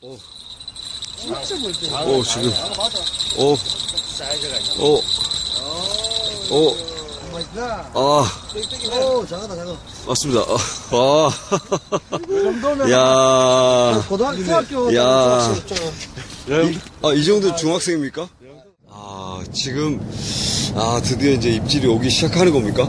지금. 사이즈가 있나? 작아다, 작아. 맞습니다. 이 정도면. 야. 고등학교. 야. 이 정도 중학생입니까? 지금, 드디어 이제 입질이 오기 시작하는 겁니까?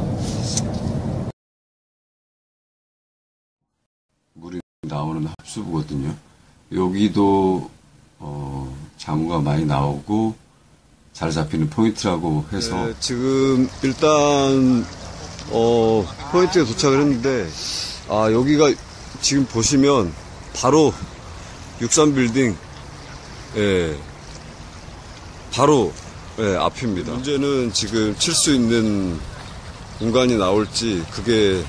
물이 나오는 합수부거든요. 여기도, 장어가 많이 나오고, 잘 잡히는 포인트라고 해서. 네, 지금, 일단, 포인트에 도착을 했는데, 여기가 지금 보시면, 바로, 63빌딩, 바로, 앞입니다. 문제는 지금 칠 수 있는 공간이 나올지, 그게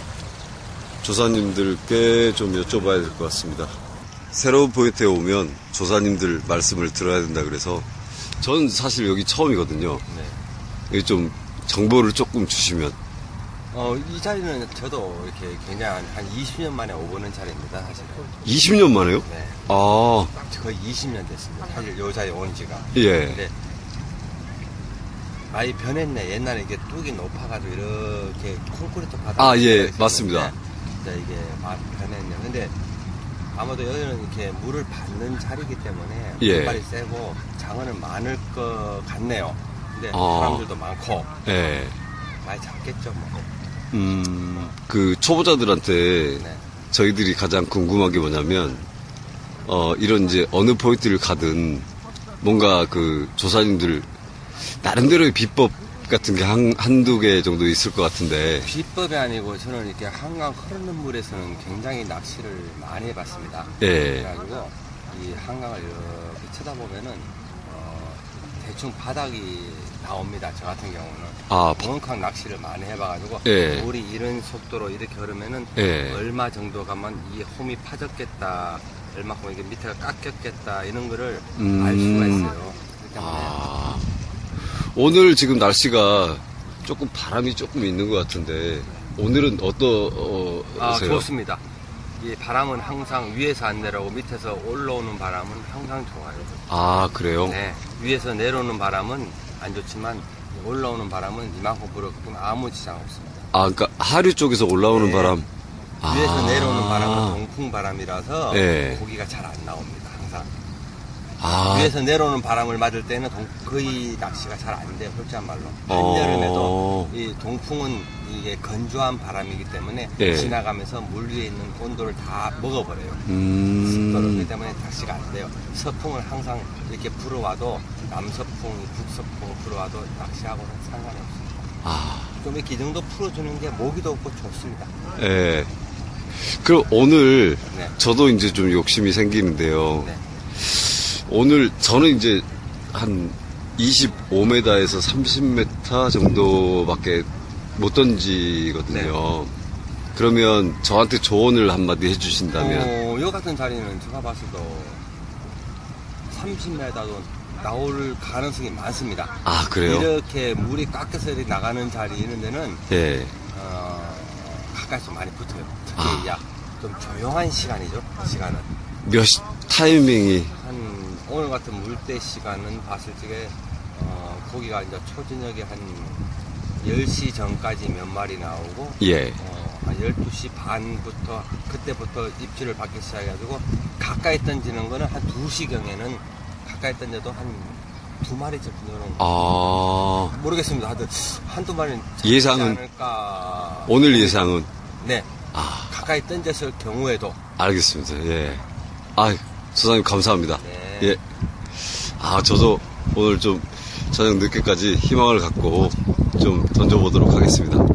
조사님들께 좀 여쭤봐야 될 것 같습니다. 새로운 포인트에 오면 조사님들 말씀을 들어야 된다 그래서, 전 사실 여기 처음이거든요. 네. 여기 좀 정보를 조금 주시면. 이 자리는 저도 이렇게 굉장히 한 20년 만에 오보는 자리입니다, 사실. 20년 만에요? 네. 거의 20년 됐습니다. 사실 요 자리에 온 지가. 예. 근데 많이 변했네. 옛날에 이게 뚝이 높아가지고 이렇게 콘크리트 바닥. 예, 맞습니다. 진짜 이게 많이 변했네. 근데 아마도 여기는 이렇게 물을 받는 자리이기 때문에 물발이 세고 장어는 많을 것 같네요. 근데 사람들도 많고. 예. 많이 잡겠죠, 뭐. 그 초보자들한테 네. 저희들이 가장 궁금한 게 뭐냐면, 이런 이제 어느 포인트를 가든 뭔가 그 조사님들 나름대로의 비법 같은 게 한두 개 정도 있을 것 같은데. 비법이 아니고 저는 이렇게 한강 흐르는 물에서는 굉장히 낚시를 많이 해봤습니다. 예. 그래가지고 이 한강을 이렇게 쳐다보면은 대충 바닥이 나옵니다. 저 같은 경우는. 정확한 낚시를 많이 해봐가지고 물이 이런 속도로 이렇게 흐르면은 얼마 정도 가면 이 홈이 파졌겠다, 얼마큼 이게 밑에가 깎였겠다 이런 거를 알 수가 있어요. 그렇기 때문에. 오늘 지금 날씨가 조금 바람이 조금 있는 것 같은데 오늘은 어떠세요? 좋습니다. 이 바람은 항상 위에서 안 내려오고 밑에서 올라오는 바람은 항상 좋아요. 그래요? 네. 위에서 내려오는 바람은 안 좋지만 올라오는 바람은 이만큼 불었기 때문에 아무 지장 없습니다. 그러니까 하류 쪽에서 올라오는 바람. 위에서 내려오는 바람은 동풍 바람이라서 고기가 잘 안 나옵니다. 항상. 위에서 내려오는 바람을 맞을 때는 거의 낚시가 잘 안 돼요. 솔직한 말로. 한여름에도 이 동풍은 이게 건조한 바람이기 때문에 지나가면서 물 위에 있는 온도를 다 먹어버려요. 습도를. 그렇기 때문에 낚시가 안 돼요. 서풍을 항상 이렇게 불어와도 남서풍, 북서풍 불어와도 낚시하고는 상관이 없습니다. 좀 이렇게 이 정도 풀어주는 게 모기도 없고 좋습니다. 예. 그럼 오늘 저도 이제 좀 욕심이 생기는데요. 오늘 저는 이제 한 25m에서 30m 정도밖에 못 던지거든요. 그러면 저한테 조언을 한마디 해주신다면? 요 같은 자리는 제가 봤을 때 30m도 나올 가능성이 많습니다. 그래요? 이렇게 물이 깎여서 나가는 자리 이런 데는 가까이서 많이 붙어요. 특히 좀 조용한 시간이죠. 그 시간은. 타이밍이? 오늘 같은 물때 시간은 봤을 적에 고기가 이제 초저녁에 한 10시 전까지 몇 마리 나오고 한 12시 반부터 그때부터 입질을 받기 시작해가지고 가까이 던지는 거는 한 2시경에는 가까이 던져도 한 2마리 정도는 모르겠습니다. 하여튼 한두 마리는 예상은 않을까. 오늘 예상은? 네. 가까이 던졌을 경우에도. 알겠습니다. 예. 조사님 감사합니다. 네. 저도 오늘 좀 저녁 늦게까지 희망을 갖고 좀 던져보도록 하겠습니다.